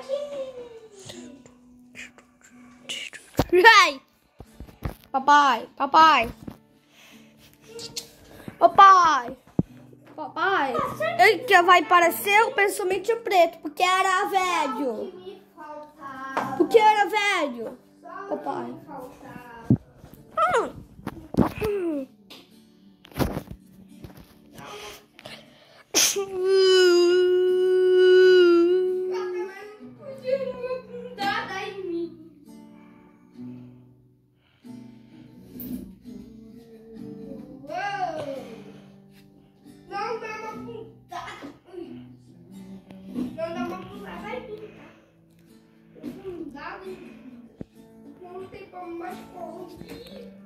Ai! Papai, papai. Papai. Papai. Ele que vai parecer o pensamento preto, porque era velho. Porque era velho. Papai. Não tem como mais correr.